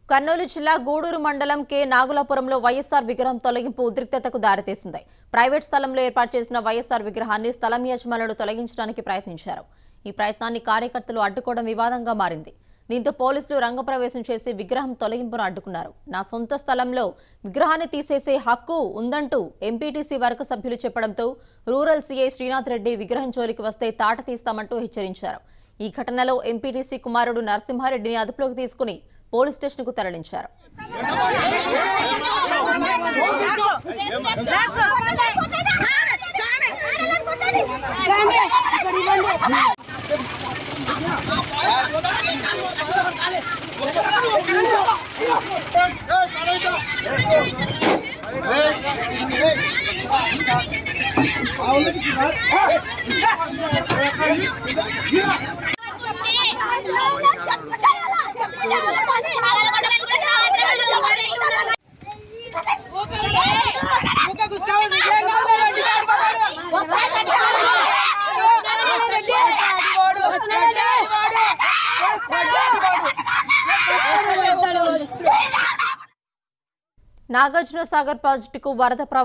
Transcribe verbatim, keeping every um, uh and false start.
కర్నూలు జిల్లా గూడూరు మండలం కె నాగులాపురంలో వైఎస్ఆర్ విగ్రహం తొలగింపు ఉద్రిక్తతకు దారితీసింది. ప్రైవేట్ స్థలంలో ఏర్పాటు చేసిన వైఎస్ఆర్ విగ్రహాన్ని స్థలం యజమానులు తొలగించడానికి ప్రయత్నించారు. ఈ ప్రయత్నాన్ని కార్యకర్తలు అడ్డుకోవడం వివాదంగా మారింది. దీంతో పోలీసులు రంగప్రవేశం చేసి విగ్రహం తొలగింపును అడ్డుకున్నారు. నా సొంత స్థలంలో విగ్రహాన్ని తీసేసే హక్కు ఉందంటూ ఎంపీటీసీ వర్గ సభ్యులు చెప్పడంతో రూరల్ సీఐ శ్రీనాథ్ రెడ్డి విగ్రహం జోలికి వస్తే తాట తీస్తామంటూ హెచ్చరించారు. ఈ ఘటనలో ఎంపీటీసీ కుమారుడు నరసింహారెడ్డిని అదుపులోకి తీసుకుని పోలీస్ స్టేషన్ కు తరలించారు. నాగార్జున సాగర్ ప్రాజెక్టుకు వరద